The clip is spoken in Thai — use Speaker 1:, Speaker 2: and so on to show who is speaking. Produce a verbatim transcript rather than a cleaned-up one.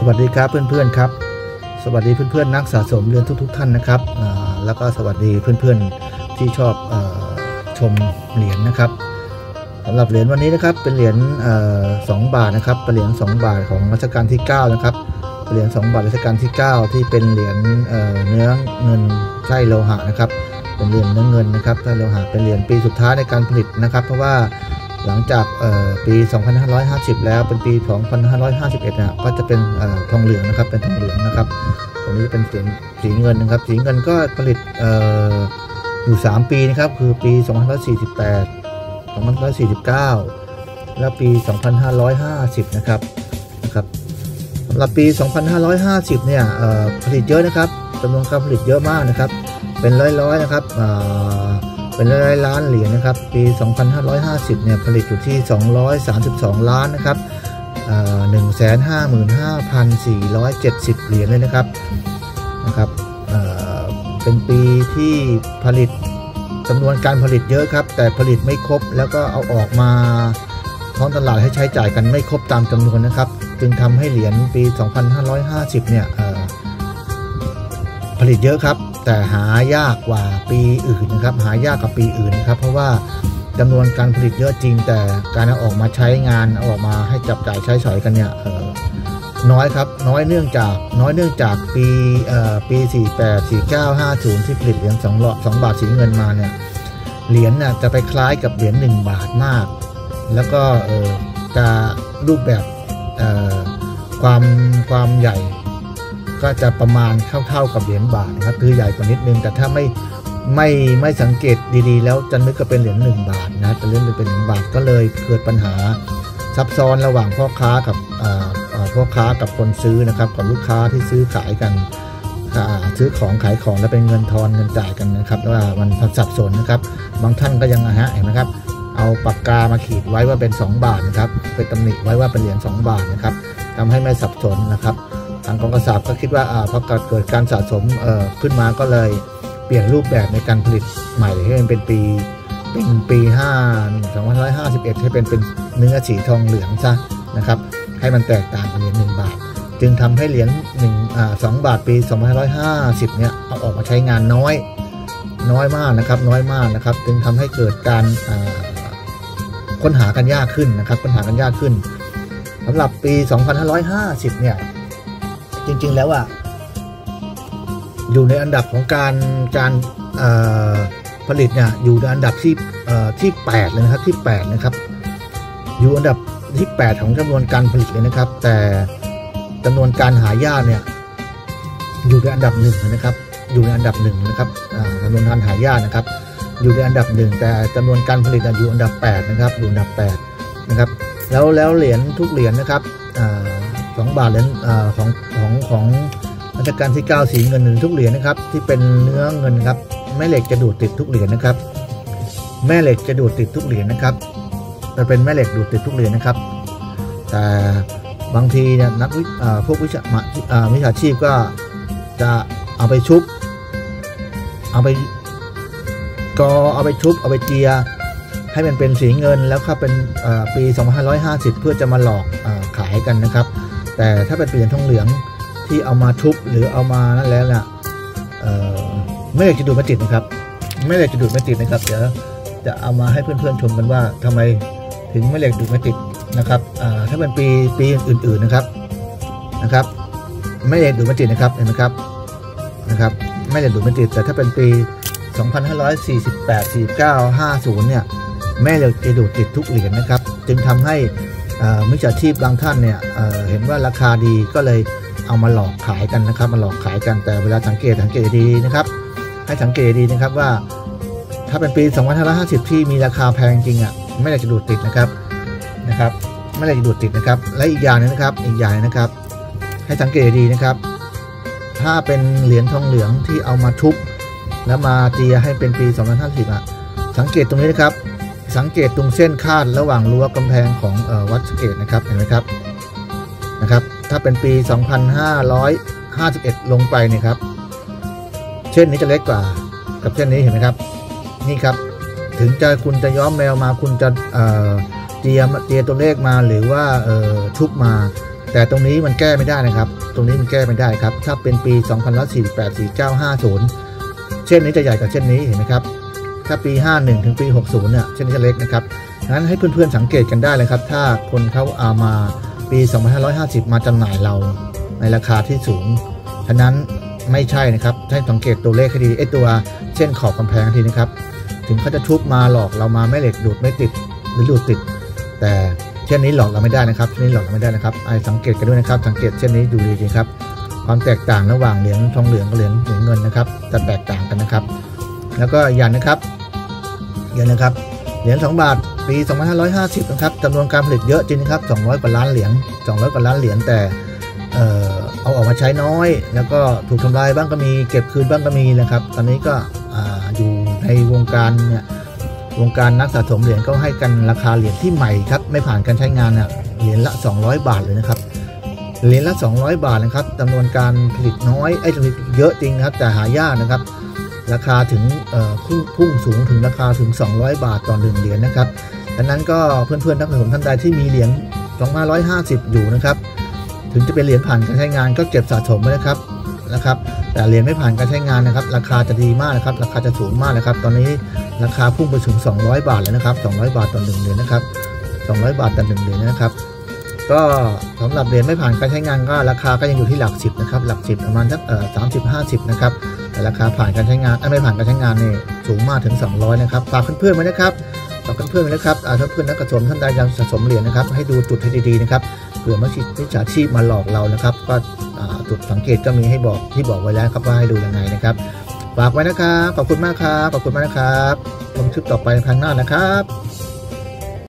Speaker 1: วัสดีครับเพื่อนๆครับสวัสดีเพื่อนๆนักสะสมเหรียญทุกๆท่านนะครับแล้วก็สวัสดีเพื่อนๆที่ชอบชมเหรียญนะครับสำหรับเหรียญวันนี้นะครับเป็นเหรียญสองบาทนะครับเป็นเหรียญสองบาทของรัชกาลที่เก้านะครับเหรียญสองบาทรัชกาลที่เก้าที่เป็นเหรียญเนื้อเงินใช่โลหะนะครับเป็นเหรียญเนื้อเงินนะครับใช่โลหะเป็นเหรียญปีสุดท้ายในการผลิตนะครับเพราะว่าหลังจากปีสองพันห้าร้อยห้าสิบแล้วเป็นปีสองพันห้าร้อยห้าสิบเอ็ดนะก็จะเป็นทองเหลืองนะครับเป็นทองเหลืองนะครับตัวนี้เป็นสีสีเงินนะครับสีเงินก็ผลิตอยู่สามปีนะครับคือปีสองพันห้าร้อยสี่สิบแปด สองพันห้าร้อยสี่สิบเก้าและปีสองพันห้าร้อยห้าสิบนะครับนะครับสำหรับปีสองพันห้าร้อยห้าสิบเนี่ยผลิตเยอะนะครับจำนวนการผลิตเยอะมากนะครับเป็นร้อยๆนะครับเป็นร้อยล้านเหรียญนะครับปีสองพันห้าร้อยห้าสิบเนี่ยผลิตอยู่ที่สองร้อยสามสิบสองล้านนะครับ หนึ่งแสนห้าหมื่นห้าพันสี่ร้อยเจ็ดสิบ เหรียญเลยนะครับนะครับเป็นปีที่ผลิตจำนวนการผลิตเยอะครับแต่ผลิตไม่ครบแล้วก็เอาออกมาท้องตลาดให้ใช้จ่ายกันไม่ครบตามจำนวนนะครับจึงทำให้เหรียญปีสองพันห้าร้อยห้าสิบเนี่ยผลิตเยอะครับแต่หายากกว่าปีอื่นนะครับหายากกว่าปีอื่นนะครับเพราะว่าจำนวนการผลิตเยอะจริงแต่การเอาออกมาใช้งานเอาออกมาให้จับจ่ายใช้สอยกันเนี่ยน้อยครับน้อยเนื่องจากน้อยเนื่องจากปีปีสี่สิบแปด สี่สิบเก้า ห้าสิบที่ผลิตเหรียญสองหลอดสองบาทสีเงินมาเนี่ยเหรียญน่ะจะไปคล้ายกับเหรียญหนึ่งบาทมากแล้วก็จะรูปแบบความความใหญ่ก็จะประมาณเท่าๆกับเหรียญบาทนะครับคือใหญ่กว่านิดนึงแต่ถ้าไม่ไม่ไม่สังเกตดีๆแล้วจะนึกว่าเป็นเหรียญหนึ่งบาทนะจะเล่นเป็นหนึ่งบาทก็เลยเกิดปัญหาซับซ้อนระหว่างพ่อค้ากับพ่อค้ากับคนซื้อนะครับกับลูกค้าที่ซื้อขายกันซื้อของขายของแล้วเป็นเงินทอนเงินจ่ายกันนะครับว่ามันสับสนนะครับบางท่านก็ยังนะฮะเห็นไหมครับเอาปากกามาขีดไว้ว่าเป็นสองบาทนะครับเป็นตำหนิไว้ว่าเป็นเหรียญสองบาทนะครับทำให้ไม่สับสนนะครับทางกองกษาปก็คิดว่าพอเกิดการสะสมขึ้นมาก็เลยเปลี่ยนรูปแบบในการผลิตใหม่ให้เป็นปีเป็นปีสองพันห้าร้อยห้าสิบเอ็ดให้เป็นเป็นเนื้อสีทองเหลืองซะนะครับให้มันแตกต่างกับเหรียญหนึ่งบาทจึงทำให้เหรียญหนึ่งอ่าสองบาทปีสองพันห้าร้อยห้าสิบเนี่ยเอาออกมาใช้งานน้อยน้อยมากนะครับน้อยมากนะครับจึงทำให้เกิดการค้นหากันยากขึ้นนะครับค้นหากันยากขึ้นสำหรับปีสองพันห้าร้อยห้าสิบเนี่ยจริงๆแล้วอ่ะอยู่ในอันดับของการการผลิตเนี่ยอยู่ในอันดับที่ที่แปดเลยนะครับที่แปดนะครับอยู่อันดับที่แปดของจำนวนการผลิตเลยนะครับแต่จำนวนการหายากเนี่ยอยู่ในอันดับหนึ่งนะครับอยู่ในอันดับหนึ่งนะครับจำนวนการหายากนะครับอยู่ในอันดับหนึ่งแต่จำนวนการผลิตอยู่อันดับแปดนะครับอยู่อันดับแปดนะครับแล้วแล้วเหรียญทุกเหรียญนะครับสองบาทเหรียญของของของรัชกาลที่เก้าสีเงินทุกเหรียญนะครับที่เป็นเนื้อเงินครับแม่เหล็กจะดูดติดทุกเหรียญนะครับแม่เหล็กจะดูดติดทุกเหรียญนะครับจะเป็นแม่เหล็กดูดติดทุกเหรียญนะครับแต่บางทีเนี่ยนักพวกวิชาวิชาชีพก็จะเอาไปชุบเอาไปกอเอาไปชุบเอาไปเจียให้มันเป็นสีเงินแล้วก็เป็นปีสองพันห้าร้อยห้าสิบเพื่อจะมาหลอกขายกันนะครับแต่ถ้าเป็นเหรียญทองเหลืองที่เอามาชุบหรือเอามานั่นแล้วเนี่ยไม่เหล็กจะดูดไม่ติดนะครับไม่เหล็กจะดูดไม่ติดนะครับเดี๋ยวจะเอามาให้เพื่อนๆชมกันว่าทำไมถึงไม่เหล็กดูดไม่ติดนะครับถ้าเป็นปีปีอื่นๆนะครับนะครับไม่เหล็กดูดไม่ติดนะครับเห็นไหมครับนะครับไม่เหล็กดูดไม่ติดแต่ถ้าเป็นปีสองพันห้าร้อยสี่สิบแปด สี่สิบเก้า ห้าสิบเนี่ยแม่เหล็กจะดูดติดทุกเหรียญนะครับจึงทำให้มิจฉาชีพบางท่านเนี่ย เ, เห็นว่าราคาดีก็เลยเอามาหลอกขายกันนะครับมาหลอกขายกันแต่เวลาสังเกตสังเกตดีนะครับให้สังเกตดีนะครับว่าถ้าเป็นปีสองพันห้าร้อยห้าสิบที่มีราคาแพงจริงอ่ะไม่ได้จะดูดติดนะครับนะครับไม่ได้จะดูดติดนะครับและอีกอย่างนึงนะครับอีกอย่างนะครับให้สังเกตดีนะครับถ้าเป็นเหรียญทองเหลืองที่เอามาชุบแล้วมาเจียให้เป็นปีสองพันห้าร้อยห้าสิบอ่ะสังเกตตรงนี้นะครับสังเกตตรงเส้นคาดระหว่างรั้วกำแพงของวัดสะเกษนะครับเห็นไหมครับนะครับถ้าเป็นปีสองพันห้าร้อยห้าสิบเอ็ดลงไปเนี่ยครับเส้นนี้จะเล็กกว่ากับเส้นนี้เห็นไหมครับนี่ครับถึงจะคุณจะย้อมแมวมาคุณจะเจียเจียตัวเลขมาหรือว่าชุบมาแต่ตรงนี้มันแก้ไม่ได้นะครับตรงนี้มันแก้ไม่ได้ครับถ้าเป็นปีสองพันร้อยสี่สิบแปด สี่เก้า ห้าศูนย์เช่นนี้จะใหญ่กว่าเช่นนี้เห็นไหมครับถ้าปีห้าสิบเอ็ดถึงปีหกสิบเนี่ยเช่นนี้จะเล็กนะครับงั้นให้เพื่อนๆสังเกตกันได้เลยครับถ้าคนเขาเอามาปีสองพันห้าร้อยห้าสิบมาจำหน่ายเราในราคาที่สูงฉะนั้นไม่ใช่นะครับให้สังเกตตัวเลขให้ดีไอ้ตัวเส้นขอบกำแพงทีนะครับถึงเขาจะทุบมาหลอกเรามาแม่เหล็กดูดไม่ติดหรือดูดติดแต่เช่นนี้หลอกเราไม่ได้นะครับเช่นนี้หลอกเราไม่ได้นะครับไอ้สังเกตกันด้วยนะครับสังเกตเช่นนี้ดูดีๆครับความแตกต่างระหว่างเหรียญทองเหลืองกับเหรียญเหรียญเงินนะครับจะแตกต่างกันนะครับแล้วก็ยันนะครับยันนะครับเหรียญสองบาทปีสองพันห้าร้อยห้าสิบนะครับจำนวนการผลิตเยอะจริงนะครับสองร้อยกว่าล้านเหรียญสองร้อยกว่าล้านเหรียญแต่เอ่อเอาออกมาใช้น้อยแล้วก็ถูกทำลายบ้างก็มีเก็บคืนบ้างก็มีนะครับตอนนี้ก็อยู่ในวงการเนี่ยวงการนักสะสมเหรียญก็ให้กันราคาเหรียญที่ใหม่ครับไม่ผ่านการใช้งานเนี่ยเหรียญละสองร้อยบาทเลยนะครับเหรียญละสองร้อยบาทนะครับจำนวนการผลิตน้อยไอ้ผลิตเยอะจริงนะครับแต่หายากนะครับราคาถึงพุ่งพุ่งสูงถึงราคาถึงสองร้อยบาทต่อหนึ่งเหรียญนะครับดังนั้นก็เพื่อนๆนักสะสมท่านใดที่มีเหรียญสองพันห้าร้อยห้าสิบอยู่นะครับถึงจะเป็นเหรียญผ่านการใช้งานก็เก็บสะสมไว้นะครับนะครับแต่เหรียญไม่ผ่านการใช้งานนะครับราคาจะดีมากนะครับราคาจะสูงมากนะครับตอนนี้ราคาพุ่งไปถึงสองร้อยบาทแล้วนะครับสองร้อยบาทต่อหนึ่งเหรียญนะครับสองร้อยบาทต่อหนึ่งเหรียญนะครับก็สำหรับเหรียญไม่ผ่านการใช้งานก็ราคาก็ยังอยู่ที่หลักสิบนะครับหลักสิบประมาณสักเอ่อสามสิบห้าสิบนะครับแต่ราคาผ่านการใช้งานไม่ผ่านการใช้งานนี่สูงมากถึงสองร้อยนะครับฝากเพื่อนๆไว้นะครับฝากเพื่อนๆไว้นะครับถ้าเพื่อนนักสะสมท่านใดยังสะสมเหรียญนะครับให้ดูจุดให้ดีๆนะครับเผื่อมิจฉาชีพมาหลอกเรานะครับก็จุดสังเกตก็มีให้บอกที่บอกไว้แล้วครับว่าให้ดูยังไงนะครับฝากไว้นะครับขอบคุณมากครับขอบคุณมากนะครับชมคลิปต่อไปครั้งหน้านะครับ